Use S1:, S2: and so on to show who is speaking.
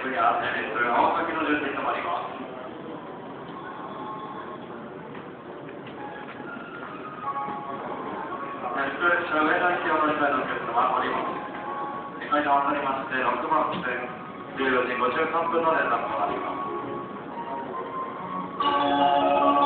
S1: クに合わせ列車が大崎の順に停まります。列車上野駅を乗り換えのお客様おります。2階に合わさりまして6番線14時53分の連絡となります。